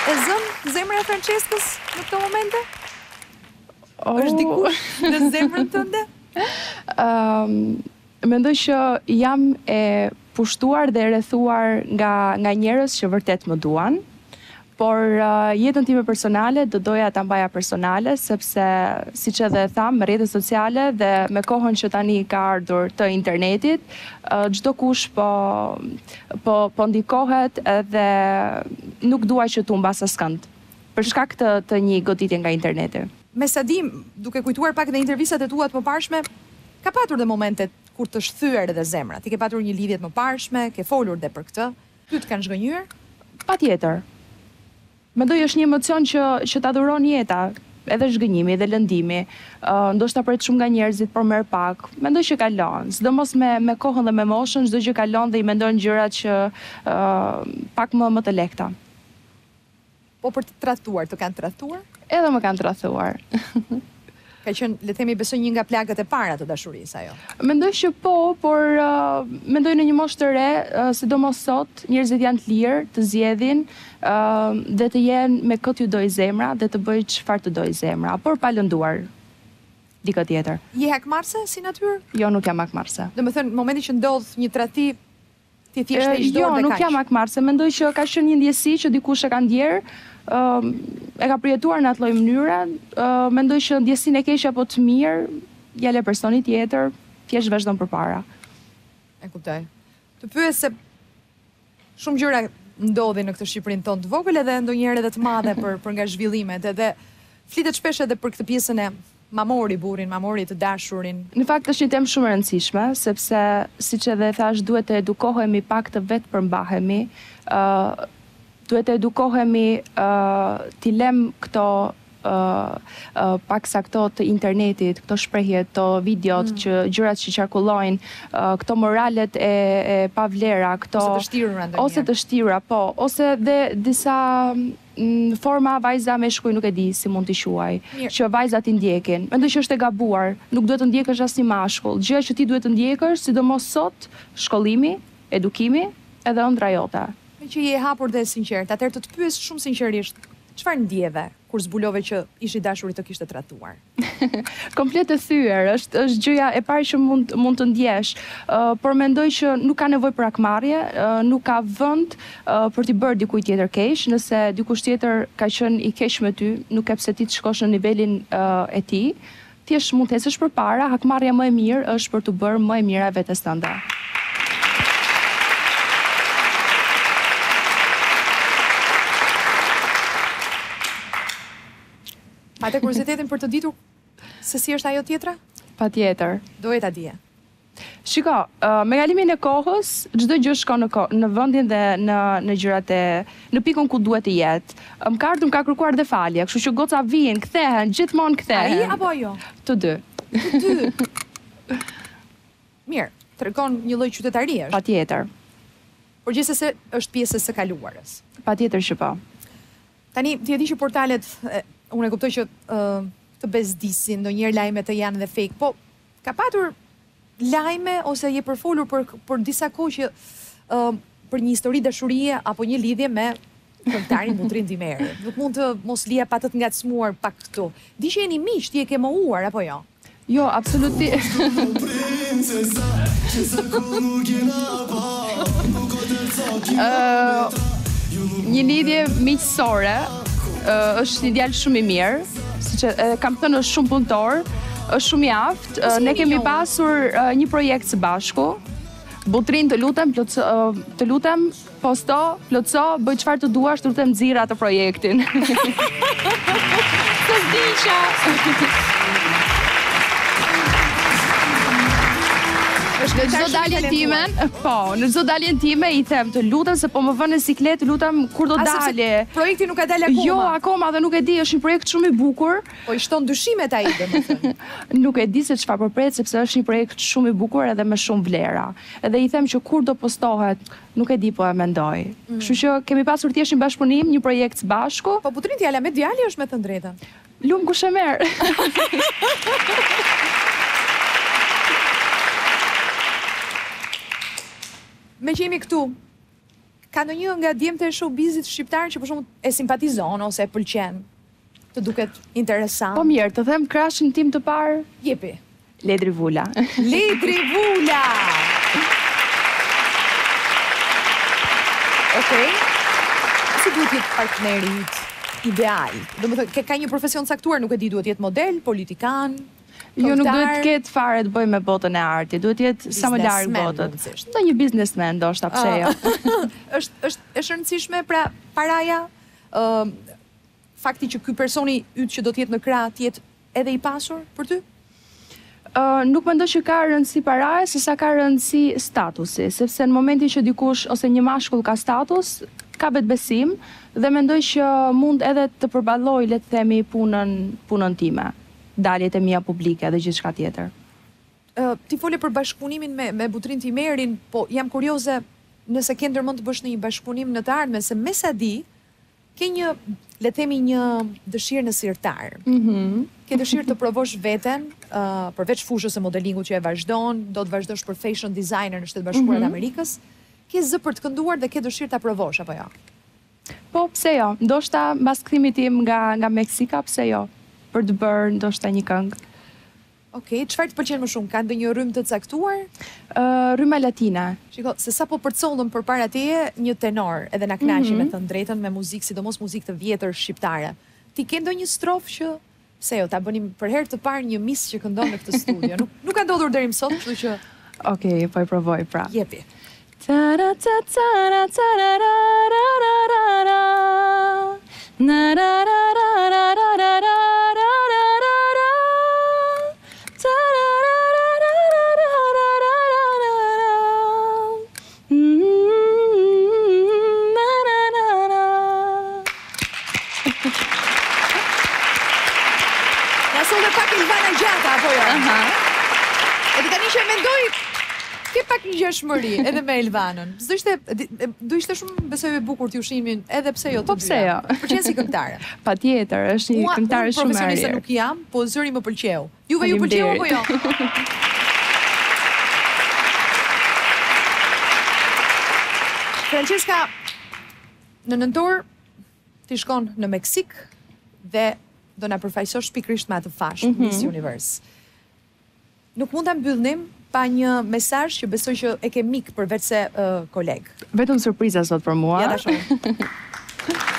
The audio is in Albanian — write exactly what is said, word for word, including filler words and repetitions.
E zëm zemra e Franceskës në këto momente? Është dikush në zemrën tënde? Mendoj që jam e pushtuar dhe e rrethuar nga nga njerëz që vërtet më duan. Por uh, jetën time personale do doja ta mbaja personale, sepse siç edhe tham, me rrjetet sociale dhe me kohën që tani ka ardhur të internetit, uh, çdo kush po po po ndikohet edhe nuk dua që tu mbas askënd. Për shkak të, të një goditje nga interneti. Me sa di, duke kujtuar pak në intervistat e tua të mëparshme, ka patur dhe momentet kur të shthyer edhe zemra. Ti ke patur një lidhje të mëparshme, ke folur dhe për këtë. Ty të kanë zhgënjur? Patjetër. Mendoj është një emocion që, që ta dhuron jeta, edhe zhgënjimi, edhe lëndimi. Uh, ndoshta pret shumë nga njerëzit, por merr pak. Mendoj që kalon, sidomos me, me kohën dhe me moshën, çdo gjë kalon dhe i mendon gjërat që uh, pak më, më të lehta. Po për të tradhtuar, të kanë tradhtuar? Edhe më kanë tradhtuar. Ka qenë, le të themi, besoj një nga plagët e para të dashurisë ajo. Mendoj që po, por uh, mendoj në një moshë të re, uh, sidomos sot, njerëzit janë të lirë, të zgjedhin, uh, dhe të jenë me këtë ju doj zemra dhe të bëjë çfarë të doj zemra, por pa lënduar dikë tjetër. Je hakmarrse si natyrë? Jo, nuk jam hakmarrse. Domethënë, momenti që ndodh një tradhti, ti thjesht e ish dorë Jo, dhe nuk kaq. jam hakmarrse. Mendoj që ka qenë një ndjesi që dikush e ka ndjer, uh, e ka përjetuar në atë lloj mënyre, uh, mendoj që ndjesinë e keqe apo të mirë, ja le personi tjetër, thjesht vazhdon përpara. E kuptoj. Të pyes se shumë gjëra ndodhin në këtë Shqipërinë tonë të vogël edhe ndonjëherë edhe të madhe për për nga zhvillimet, edhe flitet shpesh edhe për këtë pjesën e mamori burrin, mamori të dashurin. Në fakt është një temë shumë e rëndësishme, sepse siç edhe thash, duhet të edukohemi pak të vetë përmbahemi, uh, duhet të edukohemi uh, t'i lem këto uh, uh, paksa këto të internetit, këto shprehje, këto videot, mm. që gjërat që qarkullojnë, uh, këto moralet e, e pavlera, këto ose të shtirura ndonjëherë. Ose të shtirura, po, ose dhe disa në forma vajza me shkuj, nuk e di si mund t'i quaj, që vajzat i ndjekin. Mendoj që është e gabuar, nuk duhet të ndjekësh asnjë mashkull. Gjëja që ti duhet të ndjekësh, sidomos sot, shkollimi, edukimi, edhe ëndra jote. Me që je hapur dhe sinqert, atëherë të të pyes shumë sinqerisht, çfarë ndjeve kur zbulove që ishi dashuri të kishte tradhtuar? Komplet e thyer, është është gjëja e parë që mund mund të ndjesh, uh, por mendoj që nuk ka nevojë për akmarrje, uh, nuk ka vend uh, për t'i bërë dikujt tjetër keq, nëse dikush tjetër ka qenë i keq me ty, nuk e pse ti të shkosh në nivelin uh, e tij, thjesht mund të ecësh përpara, hakmarrja më e mirë është për të bërë më e mira vetes tënde. Pate kuriozitetin për të ditur se si është ajo tjetra? Patjetër. Doje ta dije. Shiko, uh, me kalimin e kohës, çdo gjë shkon në kohë, në vendin dhe në në gjërat e në pikën ku duhet të jetë. Më ka ardhur, më ka kërkuar dhe falje, kështu që goca vijnë, kthehen, gjithmonë kthehen. Ai apo ajo? Të dy. Të dy. Mirë, tregon një lloj qytetarie është. Patjetër. Por gjithsesi është pjesë e së kaluarës. Patjetër që po. Tani ti e di që portalet, e, unë e kuptoj që uh, të bezdisin, ndonjëherë lajmet të janë dhe fake, po ka patur lajme ose je përfolur për për disa kohë që uh, për një histori dashurie apo një lidhje me këngëtarin Butrin Dimeri. Nuk mund të mos lija pa të të ngacmuar pak këtu. Di që jeni miq, ti e ke mohuar apo jo? Jo, absolutisht. uh, një lidhje miqësore, uh, është një djalë shumë i mirë, siç e kam thënë, është shumë punëtor, është shumë i aftë. Uh, ne kemi pasur uh, një projekt së bashku. Butrin, të lutem, plotso, uh, të lutem, posto, plotso, bëj çfarë të duash, të lutem nxirr atë projektin. Të diqa. Në çdo daljen time, po, në çdo daljen time i them të lutem se po më vën në siklet, lutem kur do dalë. Projekti nuk ka dalë akoma. Jo, akoma dhe nuk e di, është një projekt shumë i bukur. Po i shton dyshimet ai, domethënë. Nuk e di se çfarë përpret, sepse është një projekt shumë i bukur edhe me shumë vlera. Edhe i them që kur do postohet, nuk e di, po e mendoj. Mm. Kështu që kemi pasur thjesht një bashkëpunim, një projekt së bashku. Po Butrin djala me djali është me të drejtën. Lum kush e merr. Me që jemi këtu, ka ndonjë nga djemtë e showbizit shqiptar që për shembull e simpatizon ose e pëlqen? Të duket interesant. Po mirë, të them krashin tim të parë, Jepi. Ledri Vula. Ledri Vula. Okej. Si duhet jetë partneri yt ideal? Domethënë, ke ka një profesion caktuar, nuk e di, duhet jetë model, politikan, Jo, nuk duhet këngëtar? të ketë fare të bëjë me botën e artit, duhet jetë sa më larg Businessman, botët. mundësisht. Ndonjë biznesmen, ndoshta pse jo. është është është e rëndësishme pra paraja, ë fakti që ky personi yt që do të jetë në krah të jetë edhe i pasur për ty? Uh, nuk mendoj që ka rëndësi paraja, se sa ka rëndësi statusi, sepse në momentin që dikush ose një mashkull ka status, ka vetbesim dhe mendoj që mund edhe të përballoj, le të themi, punën punën time, daljet e mia publike dhe gjithçka tjetër. Uh, ti fole për bashkëpunimin me me Butrin Timerin, po jam kurioze nëse ke ndërmend të bësh në një bashkëpunim në të ardhmen, se me sa di, ke një, le të themi, një dëshirë në sirtar. Mhm. Ke dëshirë të provosh veten, uh, përveç fushës së modelingut që e vazhdon, do të vazhdosh për fashion designer në Shtetet Bashkuara të Amerikës, ke zë për të kënduar dhe ke dëshirë ta provosh apo jo? Po, pse jo? Ndoshta mbas kthimit tim nga nga Meksika, pse jo? Për të bërë ndoshta një këngë. Okej, çfarë të pëlqen më shumë? Ka ndonjë rrymë të caktuar? Uh, Rryma latina. Shiko, se sa po përcollëm përpara teje një tenor, edhe na kënaqi me të drejtën me muzikë, sidomos muzikë të vjetër shqiptare. Ti ke ndonjë strofë që pse jo, ta bënim për herë të parë një mis që këndon në këtë studio. Nuk nuk ka ndodhur deri më sot, kështu që Okej, po e provoj pra. jepi. Tara ta tara tara ra ra ra ra ra. Na ra ra ra ra ra ra ra ra ra ra ra. Tara ra ra ra ra ra ra ra ra ra. Mm, na na na na. Na solle pak Ilvana Gjata apo jo? Aha. Edhe tani që e mendoj, ke pak një gjashmëri edhe me Elvanën. S'do ishte di- e- do ishte shumë besoj e bukur ti ushimin, edhe pse jo të Po pse dyja. jo? Pëlqen si këngëtare. Patjetër, është një Mua- këngëtare unë shumë e profesioniste mirë. nuk jam, po zëri më pëlqeu. Juve ju pëlqeu apo jo? Francesca, në nëntor ti shkon në Meksik dhe do na përfaqësosh pikërisht me atë fash Miss Universe. Nuk mund ta mbyllnim pa një mesazh që besoj që e ke mik përveç se uh, koleg. Vetëm surpriza sot për mua. Ja ta shohim.